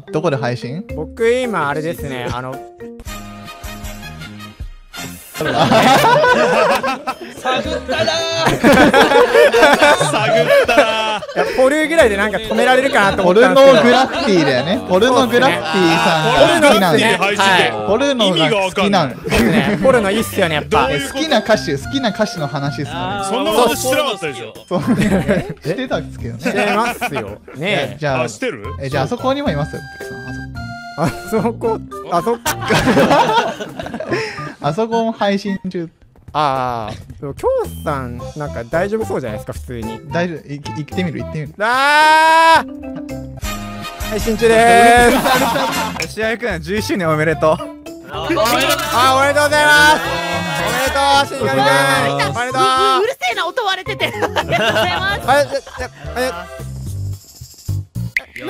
どこで配信？ 僕今あれですね、 探ったな探ったな。 ポルぐらいでなんか止められるかなと思ポルったんですけど。 ノグラフィティだよね。ポルノグラフィティさんが好きなんポルノグラフィティ配信でポルノが好きなんですね。ポルノいいっすよね、やっぱ。 好きな歌手の話ですかそんなことしてなかったでしょ。 ら。知ってたんですけどしてね。 ますよ。ねえ。 じゃあ、 知ってる？ じゃああそこにもいますよ。 あそこ、 あそこも配信中。 ああ、でも京さん、なんか大丈夫そうじゃないですか、普通に。 大丈夫、行ってみる。 あー配信中でーす。 試合くん11周年おめでとう。 おめでとうございます。おめでとう、死神くん。おめでとう。 うるせえな、音割れてて。ありがとうございます。 ちょ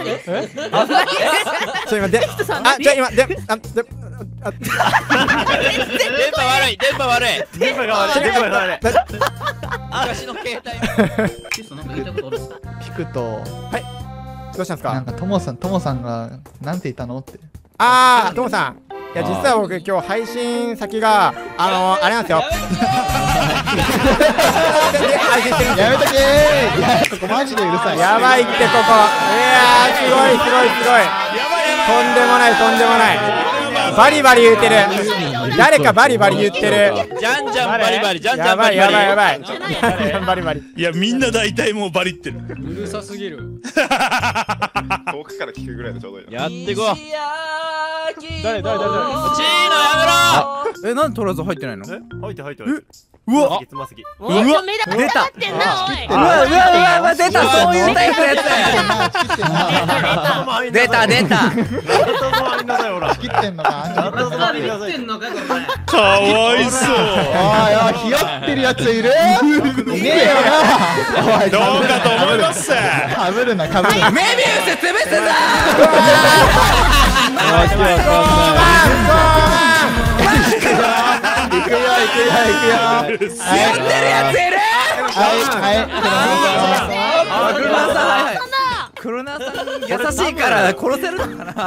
今で、じゃ今で、 電波悪い。 昔の携帯。 聞くと、 どうしたんですか？ なんかともさんがなんて言ったのって。 あー、ともさん。いや、実は僕今日配信先が、あれなんですよ。配信してるんですよ。 やめとけー。ここマジでうるさい。 やばいってここ。いやー、すごい。とんでもない。バリバリ言うてる。誰かバリバリ言ってる。 じゃんじゃんバリバリ。 やばい。バリバリ。 いやみんな大体もうバリってる。 うるさすぎる。 遠くから聞くぐらいでちょうどいいな。 やってこう。 誰チーノやめろ。 なんでトラズ入ってないの？ 入ってうわつま先おい、目玉立ってんな、おい。 うわ出た、そういうタイプのやつ。出た仕切ってんのか。 かわいそう。 ああ、ひよってるやついる？いねえよな。 どうかと思います。 かぶるな。 メビウス潰すぞ。 行くよ。 やってるやついる。黒ナさん優しいから殺せるのかな。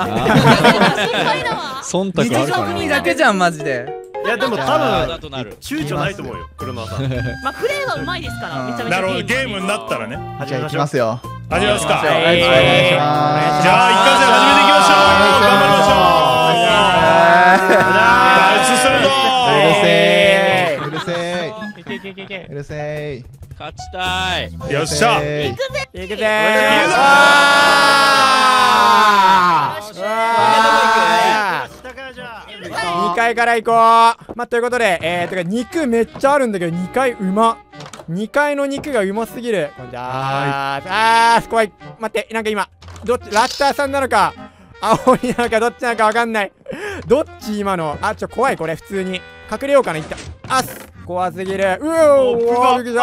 忖度あるかな。だけじゃんマジで。 いやでも多分躊躇ないと思うよ、黒沢さん。 まあプレーはうまいですから、めちゃめちゃ。 なるほど、ゲームになったらね。 じゃあ行きますよ。 始めますか。 お願いします。 じゃあ一回戦始めていきましょう。頑張りましょう。 うるせえ。 勝ちたい。 よっしゃ。 行くぜ2階から行こう。まあ、ということで、肉めっちゃあるんだけど、2階うま。2階の肉がうますぎる。怖い。待って、なんか今、どっち、ラッターさんなのか、青鬼なのか、どっちなのかわかんない。どっち今の。怖い、これ、普通に。隠れようかな、いった。怖すぎる。びっくりした。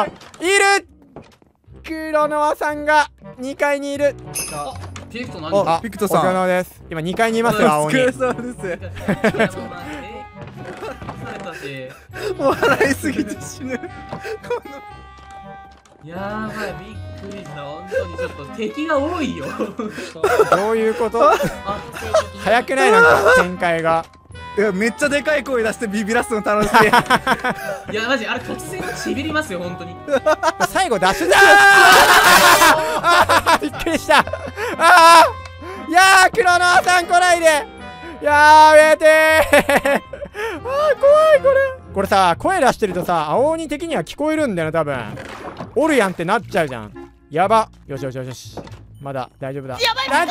いる黒ノさんが2階にいる。 ピクト何？ピクトさん。黒ノです。今2階にいますよ、青鬼。 お疲れ様です。もう笑いすぎて死ぬ。 やばい、びっくりした。本当にちょっと敵が多いよ。 どういうこと？早くない？なんか展開が。 いや、めっちゃでかい声出してビビらすの楽しい。 いやマジあれ突然ちびりますよ本当に。 最後出すじゃー。びっくりした。いやー、黒ノさん来ないで。やめてー。怖いこれ。これさ、声出してるとさ、青鬼的には聞こえるんだよな、多分。おるやんってなっちゃうじゃん。やば。よし。まだ大丈夫だ。 やばい。 何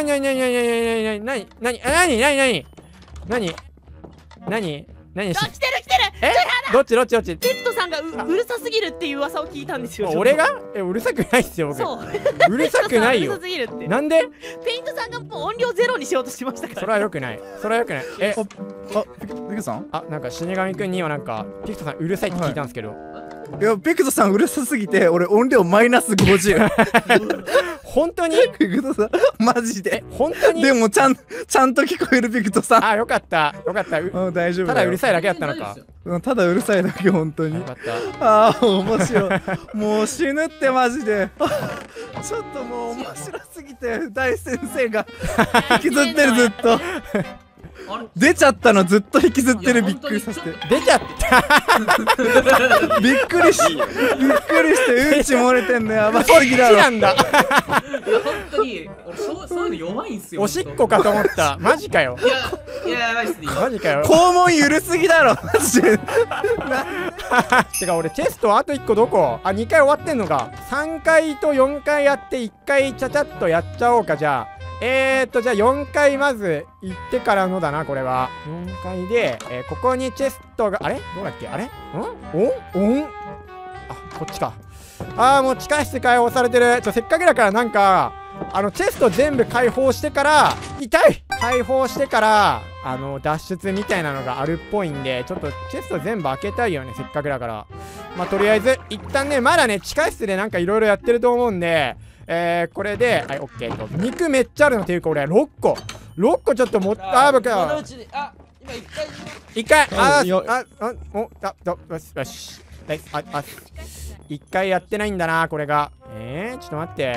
来てる。 どっちピクトさんがうるさすぎるっていう噂を聞いたんですよ。 俺がうるさくないっすよ、僕。 そう。 うるさくないよ。 うるさすぎるって。 なんで？ ペイントさんがもう音量ゼロにしようとしましたから。 それは良くない。ピクトさん？なんか死神くんにはなんかピクトさんうるさいって聞いたんですけど。 いや、ピクトさんうるさすぎて俺音量マイナス50。 本当に？ ピクトさんマジで本当に？ でもちゃんと聞こえるピクトさん。 よかった。 大丈夫。 ただうるさいだけだったのか。 ただうるさいだけ本当に。 よかったああ面白い。もう死ぬってマジで。ちょっともう面白すぎて大先生が引きずってるずっと。出ちゃったのずっと引きずってる。びっくりさせて。 出ちゃったびっくりしてうんち漏れてんのやばすぎだろ。 なんだいや本当に俺そういうの弱いんすよ。 おしっこかと思った。マジかよ。 いややばいっすね。 マジかよ。 肛門ゆるすぎだろマジで。 てか俺チェストあと1個どこ？あ、2回終わってんのか。3回と4回やって1回ちゃちゃっとやっちゃおうか。じゃあじゃあ4回まず行ってからのだな、これは。4回で、ここにチェストが、あれどうだっけあれあ、こっちか。もう地下室開放されてる。せっかくだからなんか、チェスト全部開放してから、開放してから、脱出みたいなのがあるっぽいんで、ちょっとチェスト全部開けたいよね、せっかくだから。まあ、とりあえず、一旦ね、まだね、地下室でなんかいろいろやってると思うんで、これで、はい、オッケーと。肉めっちゃあるのっていうか、俺、6個ちょっと僕は。 今一回、 よし。一回やってないんだな、これが。ちょっと待って。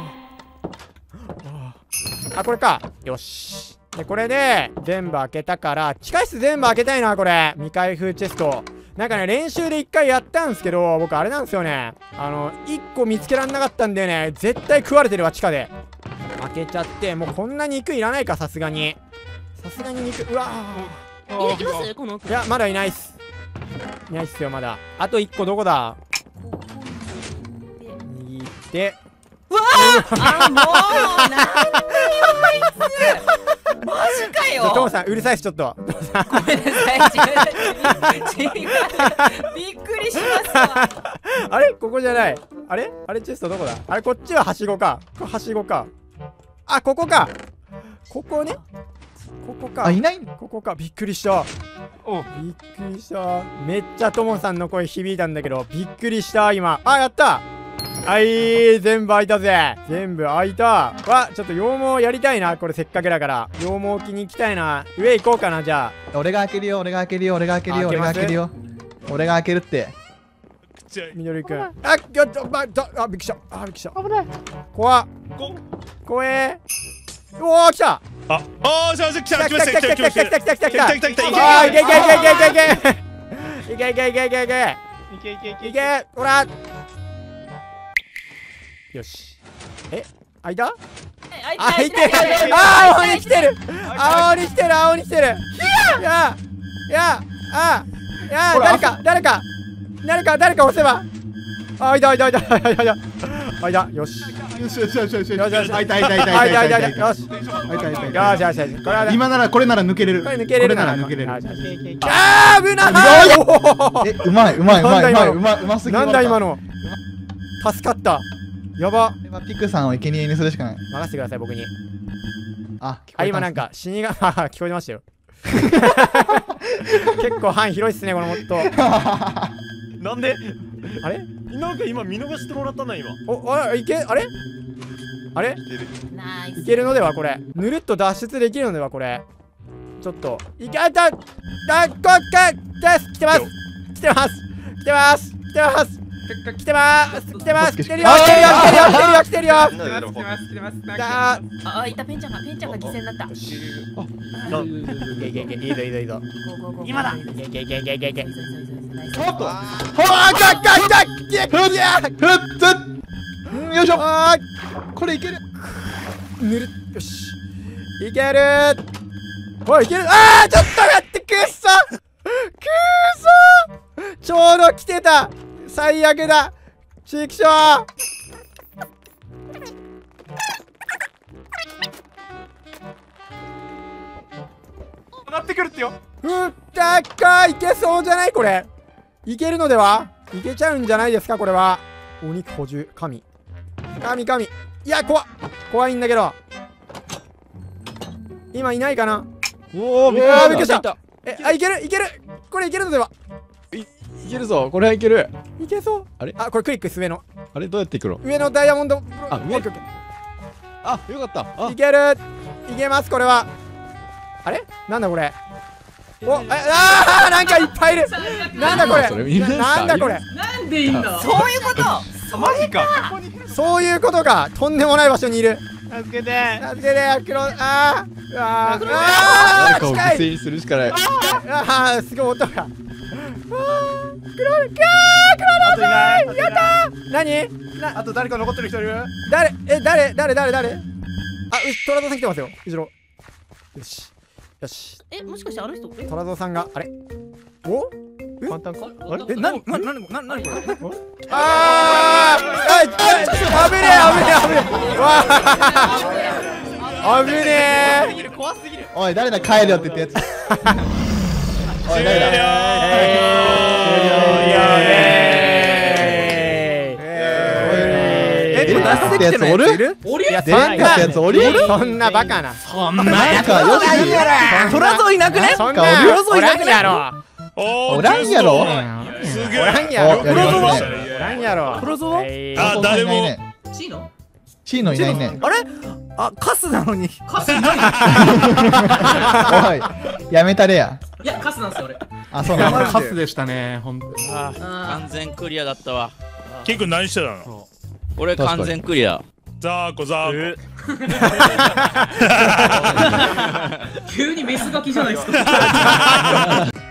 これか。よし。で、これで、全部開けたから、地下室全部開けたいな、これ。未開封チェスト。なんかね、練習で一回やったんですけど、僕あれなんですよね。1個見つけらんなかったんでね、絶対食われてるわ、地下で。開けちゃって、もうこんな肉いらないか、さすがに。肉、うわいますこの奥。 いや、まだいないっす。いないっすよ、まだ。あと1個どこだ？握って。 もうなんでマジかよ。 トモさん、うるさいっす、ちょっと。 ごめんなさい。違う。びっくりしますわ。 あれここじゃない。あれチェストどこだ？あれこっちははしごか。はしごか。あ、ここか。ここね。ここか。 いない。 ここか。びっくりした。びっくりした。めっちゃトモさんの声響いたんだけど、びっくりした、今。やった。はい、全部開いたぜ。全部開いた。ちょっと羊毛やりたいな。これせっかくだから。羊毛置きに行きたいな。上行こうかな、じゃあ。 俺が開けるよ。俺が開けるって。 みのりくん。びっくりした。びっくりした。危ない。怖え。おー、来た。 来た。 いけ。ほら。よし。開いた？開いてる。青に来てる。誰か押せば。開いた。よし。 今ならこれなら抜けれる。 これ抜けれるなら抜けれる。 危ない。 うますぎる。 なんだ今の。助かった。やば。 ピクさんを生贄にするしかない。 任せてください、僕に。 今なんか死神聞こえましたよ。結構範囲広いっすね、このモッド。 なんで？ あれ？ なんか今見逃してもらったな、今。 あれ？いけるのではこれ。ぬるっと脱出できるのではこれ。ちょっと。来てるよ。 いた。ペンちゃんが犠牲になった。 いいぞ。 今だ。 よいしょ。これいける。 よし。いける。おい、いける。ちょっと待って、くっそちょうど来てた。最悪だ。ちくしょう。 なってくるってよ。 いけそうじゃない？これいけるのでは？いけちゃうんじゃないですか、これは。お肉補充。神。いや、怖いんだけど。今いないかな。びっくりした。いける。これいけるのでは？ いけるぞ、これはいける。 いけそう。 あれ？ これクリック、上の。 あれ、どうやっていくの？ 上のダイヤモンド。 よかった。 いける。いけます、これは。あれ？なんだこれ。 なんかいっぱいいる。なんだこれ。なんだこれ。 なんでいいんだ。 そういうこと。 マジか。 そういうことか。とんでもない場所にいる。 助けて。 助けて、黒。 誰かを犠近い。 牲にするしかない。 すごい音が。黒のやったー。何？ あと誰か残ってる人いる？ 誰？誰？トラゾさん来てますよ。後ろ。よし。よし。 もしかしてあの人？ トラゾさんがあれ？お？ 簡単か？ なにこれ？ 危ねえ。わあ。危ねえ。 怖すぎる。 おい、誰だ帰るよって言ったやつ。おい、誰だ。 出してきてないやつおる？ おりゃ出なかったやつおる？ そんなバカな。 なんかよし。 トラゾいなくね？ そんなおらんやろ。 おらんやろ？ すげえ。 おらんやろ。 おやりますね。 おらんやろ。 トラゾは？ あ、誰も。 チーノ？ チーノいないね。 あれ？あ、カスなのに。 カスいない。 おい、やめたれや。 いや、カスなんですよ俺。 あ、そうなんだ。 カスでしたね、ほんと。 完全クリアだったわ。 ケン君何してたの？ 俺完全クリア。 ザーコザーコ。 急にメスガキじゃないですか。